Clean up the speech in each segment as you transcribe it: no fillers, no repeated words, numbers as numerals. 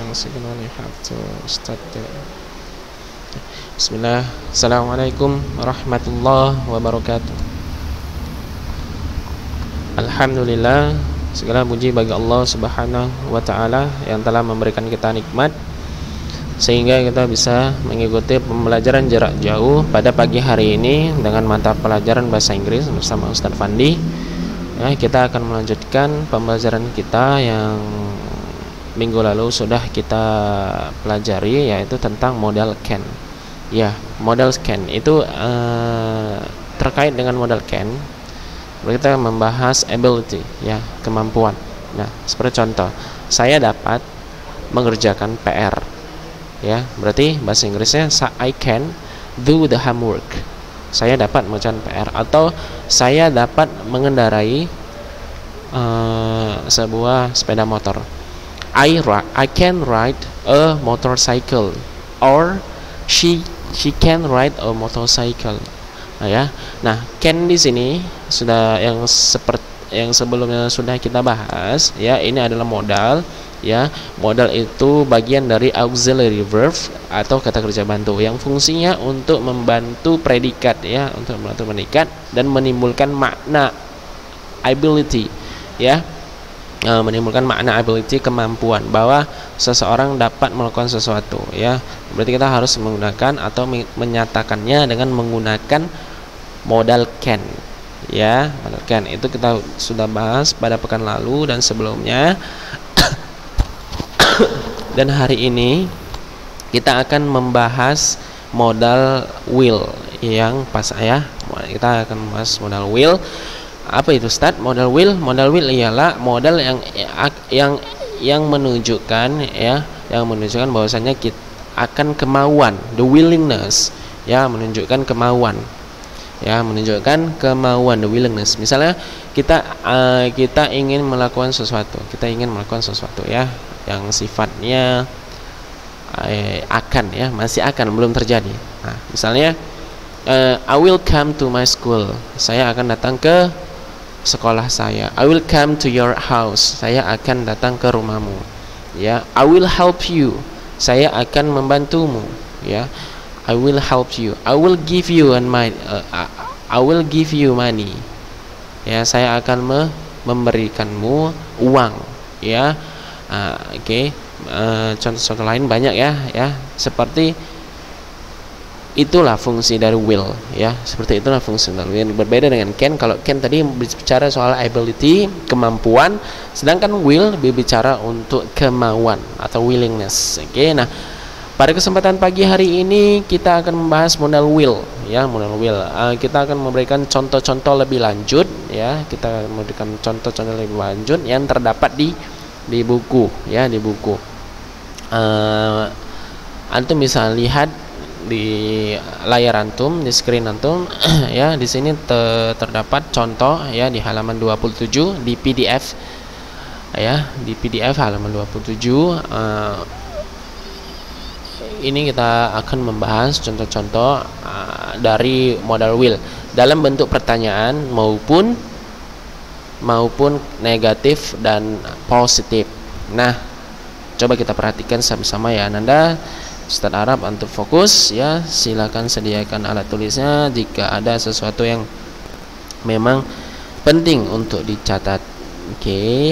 signal you have to start the Bismillah. Assalamualaikum warahmatullahi wabarakatuh. Alhamdulillah, segala puji bagi Allah Subhanahu wa taala yang telah memberikan kita nikmat sehingga kita bisa mengikuti pembelajaran jarak jauh pada pagi hari ini dengan mata pelajaran bahasa Inggris bersama Ustadz Fandi. Ya, kita akan melanjutkan pembelajaran kita yang minggu lalu sudah kita pelajari, yaitu tentang modal can. Ya, modal can itu terkait dengan modal can. Kita membahas ability, ya, kemampuan. Nah, seperti contoh, saya dapat mengerjakan PR. Ya, berarti bahasa Inggrisnya I can do the homework. Saya dapat mengerjakan PR, atau saya dapat mengendarai sebuah sepeda motor. I can ride a motorcycle, or she can ride a motorcycle. Nah, ya. Nah, can di sini sudah yang seperti yang sebelumnya sudah kita bahas, ya. Ini adalah modal, ya. Modal itu bagian dari auxiliary verb atau kata kerja bantu yang fungsinya untuk membantu predikat, ya, untuk membantu predikat dan menimbulkan makna ability, ya. Menimbulkan makna ability, kemampuan, bahwa seseorang dapat melakukan sesuatu, ya. Berarti kita harus menggunakan atau menyatakannya dengan menggunakan modal can, ya. Modal can itu kita sudah bahas pada pekan lalu dan sebelumnya. Dan hari ini kita akan membahas modal will yang pas, ya. Kita akan membahas modal will. Apa itu, Ustaz? Modal will? Modal will ialah modal yang menunjukkan, ya, yang menunjukkan bahwasanya kita akan kemauan, the willingness, ya, menunjukkan kemauan, ya, menunjukkan kemauan, the willingness. Misalnya kita ingin melakukan sesuatu, ya, yang sifatnya akan, ya, masih akan, belum terjadi. Nah, misalnya I will come to my school, saya akan datang ke sekolah saya. I will come to your house, saya akan datang ke rumahmu, ya. I will help you, saya akan membantumu, ya. I will help you. I will give you money, ya, saya akan memberikanmu uang, ya. Oke. Contoh-contoh lain banyak, ya, seperti itulah fungsi dari will, ya. Seperti itulah fungsi dari will. Berbeda dengan can. Kalau can tadi bicara soal ability, kemampuan, sedangkan will berbicara untuk kemauan atau willingness. Oke. Nah, pada kesempatan pagi hari ini kita akan membahas modal will, ya, modal will. Kita akan memberikan contoh-contoh lebih lanjut, ya. Kita memberikan contoh-contoh lebih lanjut yang terdapat di buku, ya, di buku. Antum bisa lihat di layar antum, di screen antum, ya. Di sini terdapat contoh, ya, di halaman 27 di PDF, ya, di PDF halaman 27. Ini kita akan membahas contoh-contoh dari modal will dalam bentuk pertanyaan maupun negatif dan positif. Nah, coba kita perhatikan sama-sama, ya. Nanda Ustadz Arab untuk fokus, ya. Silakan sediakan alat tulisnya jika ada sesuatu yang memang penting untuk dicatat. Oke.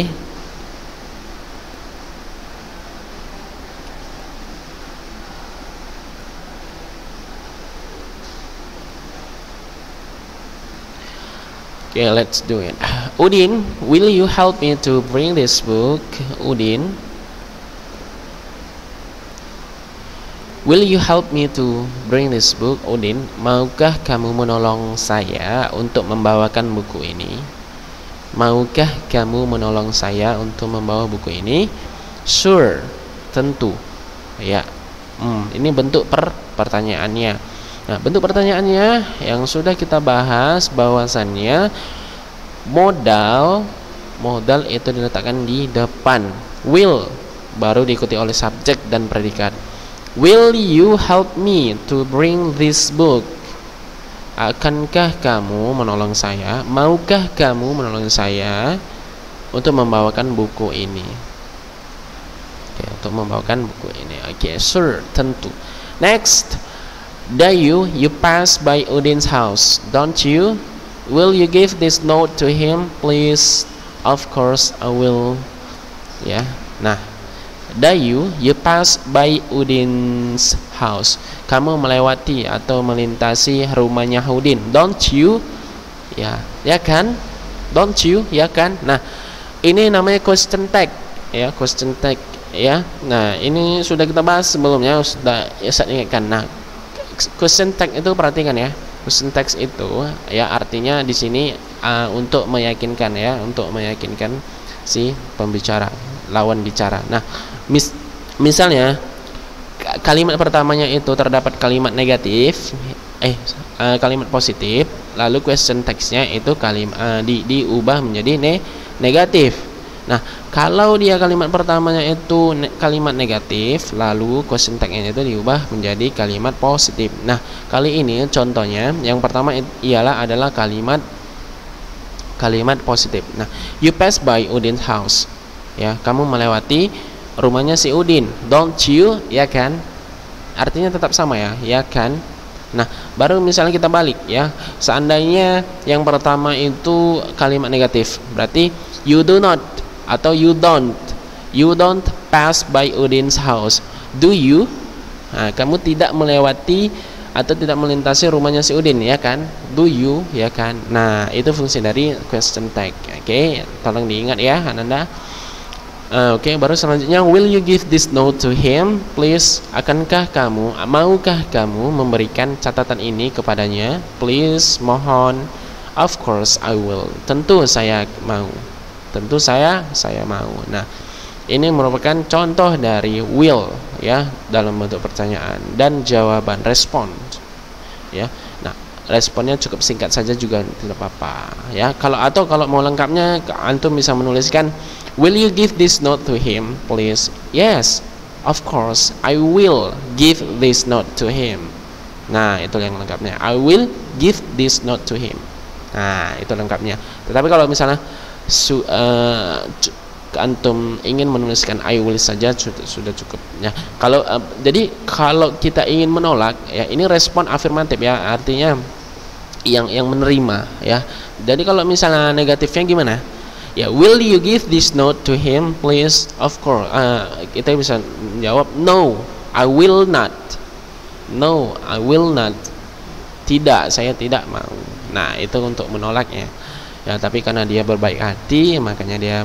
Okay, let's do it. Udin, will you help me to bring this book? Udin, will you help me to bring this book? Udin, maukah kamu menolong saya untuk membawakan buku ini? Maukah kamu menolong saya untuk membawa buku ini? Sure, tentu, ya. Ini bentuk pertanyaannya. Nah, bentuk pertanyaannya yang sudah kita bahas bahwasannya modal itu diletakkan di depan will, baru diikuti oleh subjek dan predikat. Will you help me to bring this book? Akankah kamu menolong saya? Maukah kamu menolong saya untuk membawakan buku ini? Oke, untuk membawakan buku ini. Oke, sure, tentu. Next, Dayu, you pass by Udin's house, don't you? Will you give this note to him, please? Of course, I will. Ya, nah, Dayu, you pass by Udin's house. Kamu melewati atau melintasi rumahnya Udin, don't you? Ya, ya kan? Don't you? Ya kan? Nah, ini namanya question tag, ya, question tag, ya. Nah, ini sudah kita bahas sebelumnya, sudah ya saya ingatkan. Nah, question tag itu perhatikan ya. Question tag itu ya artinya di sini untuk meyakinkan ya, untuk meyakinkan si pembicara, lawan bicara. Nah, misalnya kalimat pertamanya itu terdapat kalimat negatif, kalimat positif, lalu question text-nya itu kalimat diubah menjadi negatif. Nah, kalau dia kalimat pertamanya itu kalimat negatif, lalu question tag-nya itu diubah menjadi kalimat positif. Nah, kali ini contohnya yang pertama adalah kalimat positif. Nah, you pass by Udin's house. Ya, kamu melewati rumahnya si Udin, don't you? Ya kan? Artinya tetap sama ya kan? Nah, baru misalnya kita balik ya. Seandainya yang pertama itu kalimat negatif, berarti you do not atau you don't pass by Udin's house, do you? Nah, kamu tidak melewati atau tidak melintasi rumahnya si Udin, ya kan? Do you? Ya kan? Nah, itu fungsi dari question tag. Oke, tolong diingat ya Ananda. Oke, baru selanjutnya, will you give this note to him, please? Maukah kamu memberikan catatan ini kepadanya, please? Mohon. Of course I will. Tentu saya mau. Tentu saya mau. Nah, ini merupakan contoh dari will ya dalam bentuk pertanyaan dan jawaban, respon ya. Nah, responnya cukup singkat saja juga tidak apa-apa ya. Kalau mau lengkapnya antum bisa menuliskan, will you give this note to him, please? Yes, of course I will give this note to him. Nah, itu yang lengkapnya. I will give this note to him. Nah, itu lengkapnya. Tetapi kalau misalnya antum ingin menuliskan I will saja sudah cukup ya. Jadi kalau kita ingin menolak ya, ini respon afirmatif ya, artinya yang menerima ya. Jadi kalau misalnya negatifnya gimana ya, will you give this note to him, please? Of course. Kita bisa jawab no, I will not. No, I will not. Tidak, saya tidak mau. Nah, itu untuk menolaknya ya. Tapi karena dia berbaik hati, makanya dia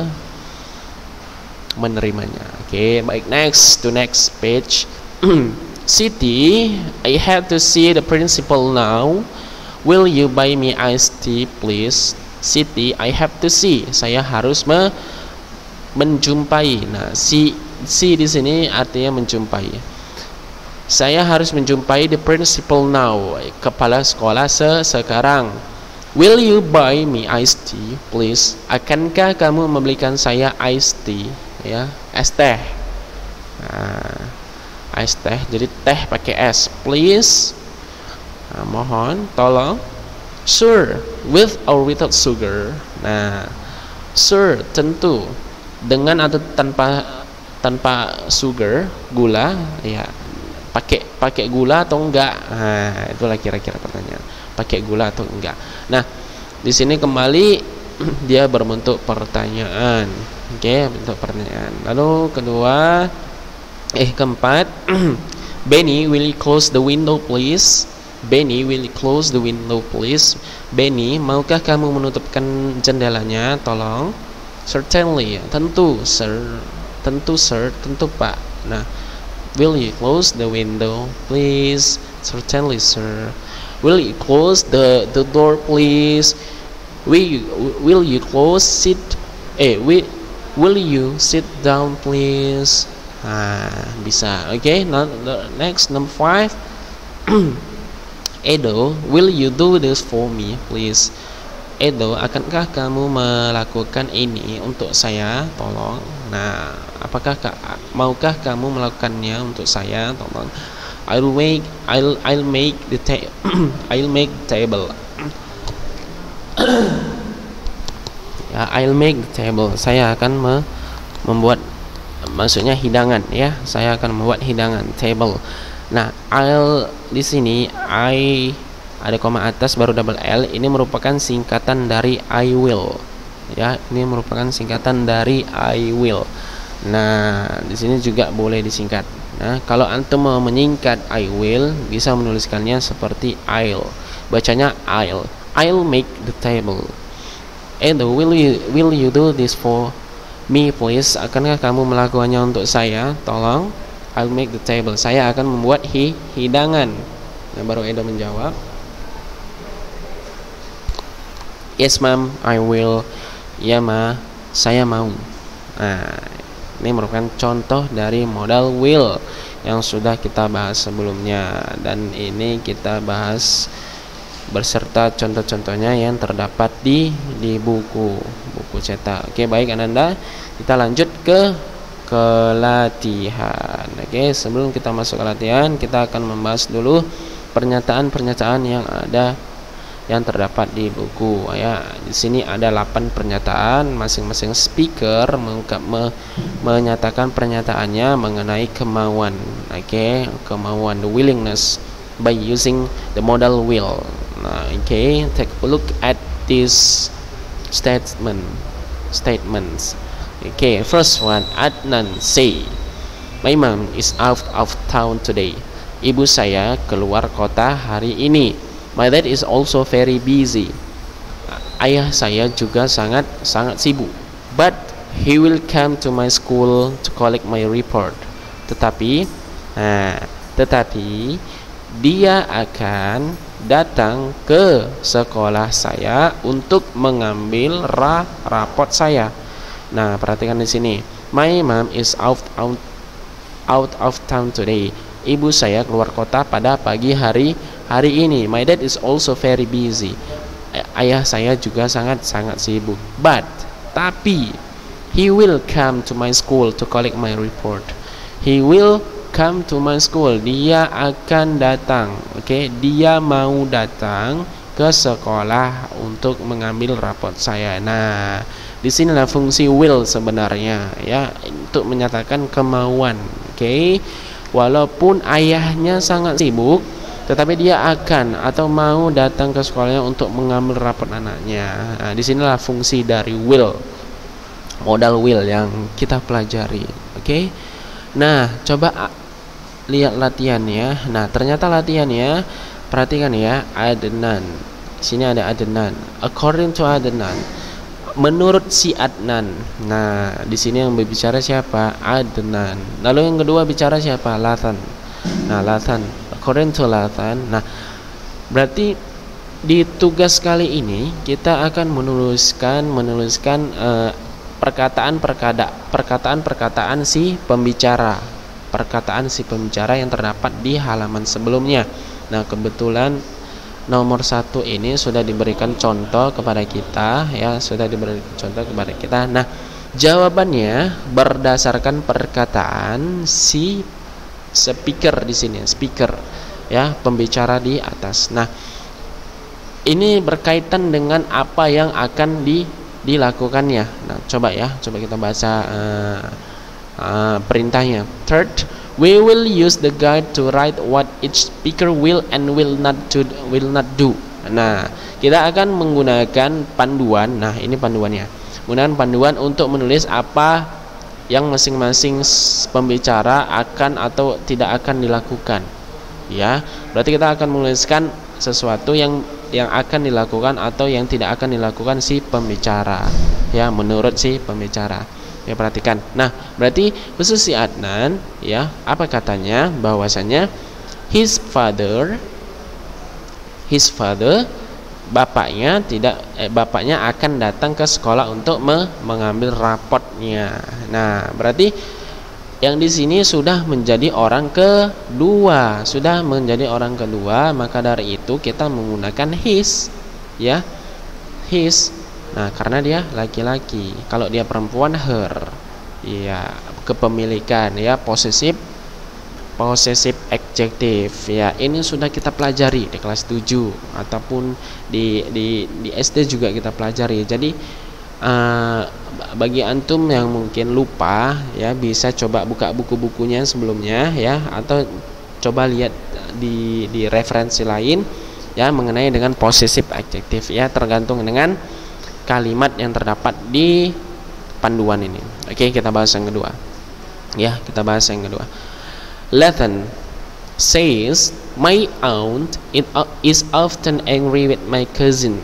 menerimanya. Oke, baik, next page. Siti, I have to see the principal now. Will you buy me iced tea, please? Siti, I have to see. Saya harus menjumpai. Nah, see di sini artinya menjumpai. Saya harus menjumpai the principal now, kepala sekolah sekarang. Will you buy me iced tea, please? Akankah kamu membelikan saya iced tea? Ya, es teh. Nah, iced teh, jadi teh pakai es, please. Nah, mohon, tolong. Sure, with or without sugar. Nah, sure, tentu. Dengan atau tanpa sugar, gula, ya. Pakai gula atau enggak? Nah, itulah kira-kira pertanyaan. Pakai gula atau enggak? Nah, di sini kembali dia berbentuk pertanyaan. Oke, bentuk pertanyaan. Lalu keempat, Benny, will you close the window, please? Benny, will you close the window, please? Benny, maukah kamu menutupkan jendelanya, tolong? Certainly, tentu, sir. Tentu, sir. Tentu, Pak. Nah, will you close the window, please? Certainly, sir. Will you close the door, please? Will you close will you sit down, please? Bisa. Okay, next, number 5. Edo, will you do this for me, please? Edo, akankah kamu melakukan ini untuk saya, tolong? Nah, maukah kamu melakukannya untuk saya, tolong? I'll make the table. Ya, I'll make the table. Saya akan membuat maksudnya hidangan ya. Saya akan membuat hidangan, table. Nah, I'll di sini I ada koma atas baru double L, ini merupakan singkatan dari I will. Ya, ini merupakan singkatan dari I will. Nah, di sini juga boleh disingkat. Nah, kalau antum mau menyingkat I will, bisa menuliskannya seperti I'll. Bacanya I'll make the table. Will you do this for me please? Akankah kamu melakukannya untuk saya? Tolong. I'll make the table. Saya akan membuat hidangan. Nah, baru Edo menjawab, yes ma'am, I will. Ya ma, saya mau. Nah, ini merupakan contoh dari modal will yang sudah kita bahas sebelumnya, dan ini kita bahas berserta contoh-contohnya yang terdapat di buku cetak. Oke, baik Ananda, kita lanjut ke latihan. Oke, sebelum kita masuk ke latihan, kita akan membahas dulu pernyataan-pernyataan yang ada yang terdapat di buku ya. Di sini ada 8 pernyataan, masing-masing speaker menyatakan pernyataannya mengenai kemauan. Oke, kemauan, the willingness by using the modal will. Nah, okay, take a look at these statements. Okay, first one, Adnan say, my mom is out of town today. Ibu saya keluar kota hari ini. My dad is also very busy. Ayah saya juga sangat sibuk. But he will come to my school to collect my report. Tetapi dia akan datang ke sekolah saya untuk mengambil raport saya. Nah, perhatikan di sini. My mom is out of town today. Ibu saya keluar kota pada pagi hari ini. My dad is also very busy. Ayah saya juga sangat sibuk. Tapi he will come to my school to collect my report. He will come to my school. Dia akan datang. Oke, dia mau datang ke sekolah untuk mengambil raport saya. Nah, disinilah fungsi will sebenarnya ya, untuk menyatakan kemauan. Oke, walaupun ayahnya sangat sibuk, tetapi dia akan atau mau datang ke sekolahnya untuk mengambil raport anaknya. Nah, disinilah fungsi dari will, modal will yang kita pelajari. Oke, nah coba lihat latihannya. Nah, ternyata latihannya, perhatikan ya, Adnan. Sini ada Adnan. According to Adnan, menurut si Adnan. Nah, di sini yang berbicara siapa? Adnan. Lalu yang kedua bicara siapa? Lathan. Nah, Lathan. According to Lathan. Nah, berarti di tugas kali ini kita akan menuliskan perkataan si pembicara. Perkataan si pembicara yang terdapat di halaman sebelumnya. Nah, kebetulan nomor 1 ini sudah diberikan contoh kepada kita ya, sudah diberikan contoh kepada kita. Nah, jawabannya berdasarkan perkataan si speaker di sini, speaker ya, pembicara di atas. Nah, ini berkaitan dengan apa yang akan dilakukannya. Nah, coba kita baca perintahnya. Third, we will use the guide to write what each speaker will and will not do. Nah, kita akan menggunakan panduan. Nah, ini panduannya. Menggunakan panduan untuk menulis apa yang masing-masing pembicara akan atau tidak akan dilakukan. Ya, berarti kita akan menuliskan sesuatu yang akan dilakukan atau yang tidak akan dilakukan si pembicara. Ya, menurut si pembicara. Ya, perhatikan. Nah, berarti khusus si Adnan ya, apa katanya? Bahwasanya his father bapaknya akan datang ke sekolah untuk mengambil raportnya. Nah, berarti yang di sini sudah menjadi orang kedua, maka dari itu kita menggunakan his ya. His. Nah, karena dia laki-laki. Kalau dia perempuan, her. Ya, kepemilikan ya, possessive adjective ya. Ini sudah kita pelajari di kelas 7 ataupun di SD juga kita pelajari. Jadi bagi antum yang mungkin lupa ya, bisa coba buka buku-bukunya sebelumnya ya, atau coba lihat di referensi lain ya mengenai dengan possessive adjective ya, tergantung dengan kalimat yang terdapat di panduan ini. Oke, kita bahas yang kedua. Ya, kita bahas yang kedua. Lathan says, my aunt is often angry with my cousin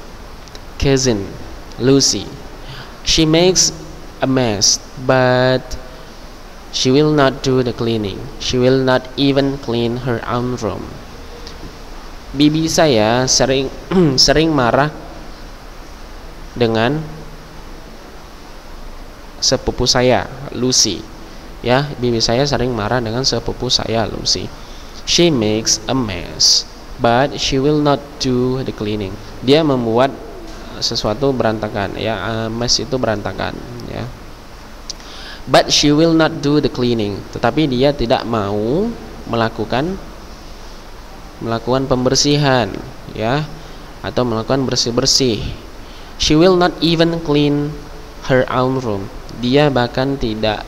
Lucy. She makes a mess, but she will not do the cleaning. She will not even clean her own room. Bibi saya sering marah dengan sepupu saya, Lucy. Ya, bibi saya sering marah dengan sepupu saya, Lucy. She makes a mess, but she will not do the cleaning. Dia membuat sesuatu berantakan ya, mess itu berantakan ya. But she will not do the cleaning. Tetapi dia tidak mau melakukan pembersihan ya, atau melakukan bersih-bersih. She will not even clean her own room. Dia bahkan tidak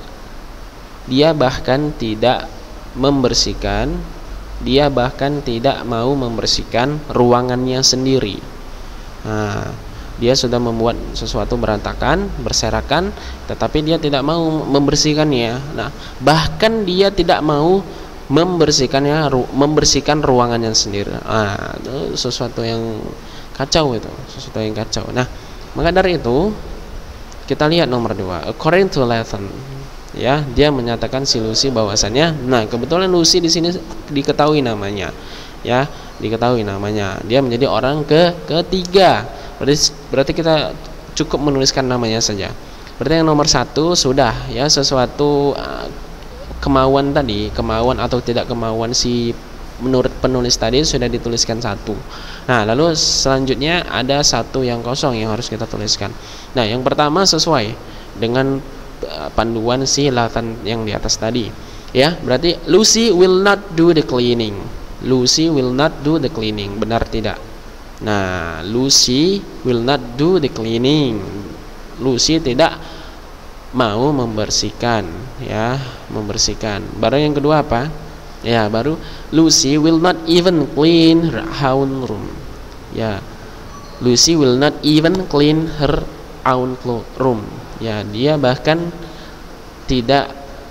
membersihkan, dia bahkan tidak mau membersihkan ruangannya sendiri. Nah, dia sudah membuat sesuatu berantakan, berserakan, tetapi dia tidak mau membersihkannya. Nah, bahkan dia tidak mau membersihkan ruangannya sendiri. Nah, itu sesuatu yang kacau itu, sesuatu yang kacau. Nah, maka dari itu kita lihat nomor 2. According to Lathan, ya, dia menyatakan si Lucy bahwasannya, nah kebetulan Lucy di sini diketahui namanya, ya, diketahui namanya. Dia menjadi orang ketiga. Berarti kita cukup menuliskan namanya saja. Berarti yang nomor 1 sudah ya, sesuatu kemauan atau tidak kemauan si menurut penulis tadi sudah dituliskan 1. Nah, lalu selanjutnya ada 1 yang kosong yang harus kita tuliskan. Nah, yang pertama sesuai dengan panduan si Lathan yang di atas tadi. Ya, berarti Lucy will not do the cleaning. Lucy will not do the cleaning. Benar tidak? Nah, Lucy will not do the cleaning. Lucy tidak mau membersihkan, ya, membersihkan. Baru yang kedua apa? Ya, baru Lucy will not even clean her own room. Ya, Lucy will not even clean her own room. Ya, dia bahkan tidak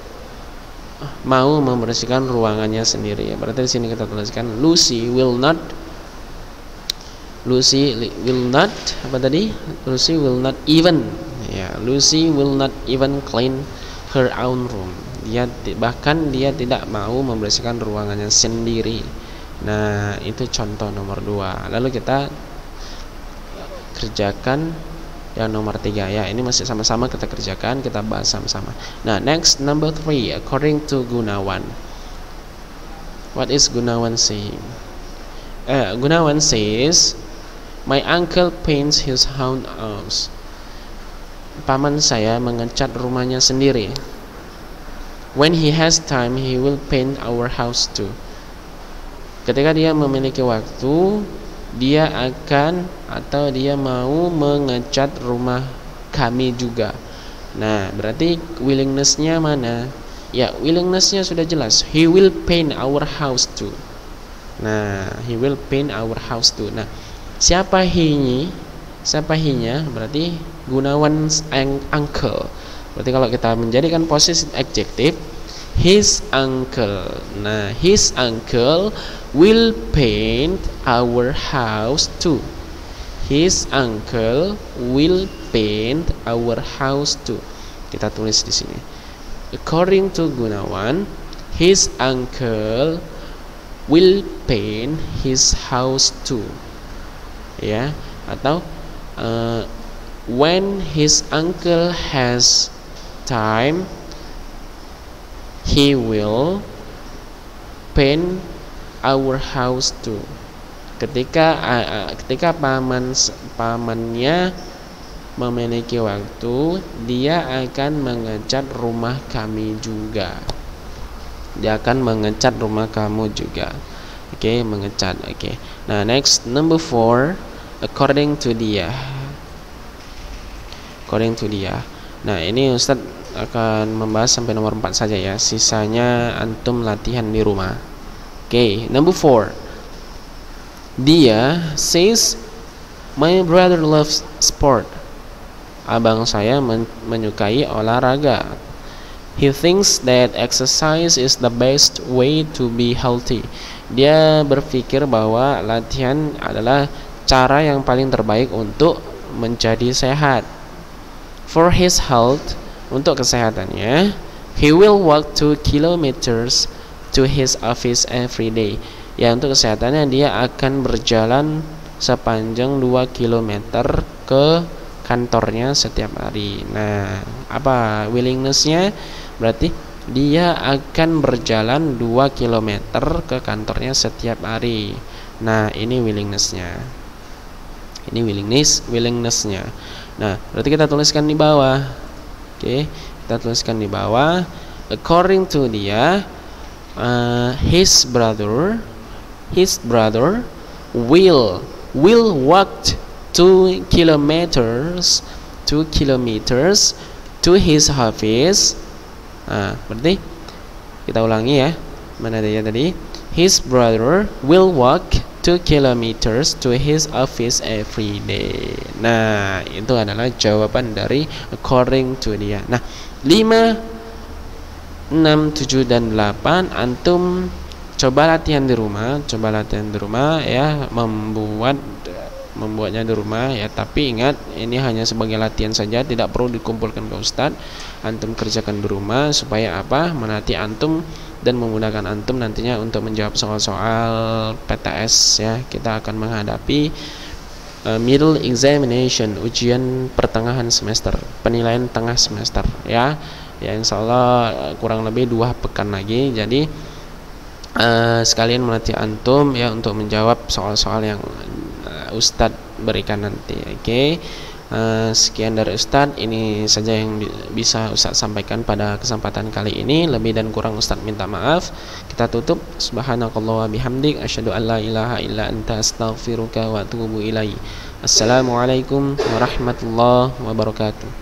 mau membersihkan ruangannya sendiri. Ya, berarti di sini kita tuliskan Lucy will not apa tadi? Lucy will not even, ya, Lucy will not even clean her own room. Bahkan dia tidak mau membersihkan ruangannya sendiri. Nah, itu contoh nomor 2. Lalu kita kerjakan yang nomor 3 ya. Ini masih sama-sama kita kerjakan, kita bahas sama-sama. Nah, next number 3, according to Gunawan. What is Gunawan saying? Gunawan says, my uncle paints his own house. Paman saya mengecat rumahnya sendiri. When he has time, he will paint our house too. Ketika dia memiliki waktu, dia akan atau dia mau mengecat rumah kami juga. Nah, berarti willingness-nya mana? Ya, willingness-nya sudah jelas. He will paint our house too. Nah, he will paint our house too. Nah, siapa he-nya? Berarti Gunawan's uncle. Berarti kalau kita menjadikan possessive adjective, his uncle. Nah, his uncle will paint our house too. His uncle will paint our house too. Kita tulis di sini. According to Gunawan, his uncle will paint his house too. Ya, atau when his uncle has time, he will paint our house too. Ketika pamannya memiliki waktu, dia akan mengecat rumah kami juga. Dia akan mengecat rumah kamu juga. Oke, mengecat. Oke. Nah, next number 4, according to dia. according to dia. Nah, ini Ustadz akan membahas sampai nomor 4 saja ya. Sisanya antum latihan di rumah. Oke, number 4. Dia says my brother loves sport. Abang saya menyukai olahraga. He thinks that exercise is the best way to be healthy. Dia berpikir bahwa latihan adalah cara yang paling terbaik untuk menjadi sehat. For his health, untuk kesehatannya, he will walk 2 kilometers to his office every day. Ya, untuk kesehatannya dia akan berjalan sepanjang 2 kilometer ke kantornya setiap hari. Nah, apa willingness-nya? Berarti dia akan berjalan 2 kilometer ke kantornya setiap hari. Nah, ini willingness-nya. Ini willingness-nya. Nah, berarti kita tuliskan di bawah. Oke, kita tuliskan di bawah. According to dia, his brother will walk 2 kilometers to his office. Nah, berarti kita ulangi ya. Mana dia tadi? His brother will walk 2 kilometers to his office every day. Nah, itu adalah jawaban dari according to dia. Nah, 5, 6, 7, dan 8 antum coba latihan di rumah ya, membuatnya di rumah ya, tapi ingat ini hanya sebagai latihan saja, tidak perlu dikumpulkan ke Ustadz. Antum kerjakan di rumah supaya apa? Melatih antum dan memudahkan antum nantinya untuk menjawab soal-soal PTS ya. Kita akan menghadapi middle examination, ujian pertengahan semester, penilaian tengah semester ya. Ya, insyaallah kurang lebih 2 pekan lagi. Jadi sekalian melatih antum ya untuk menjawab soal-soal yang Ustadz berikan nanti. Oke. Sekian dari Ustadz, ini saja yang bisa Ustadz sampaikan pada kesempatan kali ini. Lebih dan kurang Ustadz minta maaf. Kita tutup. Subhanakallah wa bihamdik, asyhadu an la ilaha illa anta, astaghfiruka wa atubu ilaik. Assalamualaikum warahmatullahi wabarakatuh.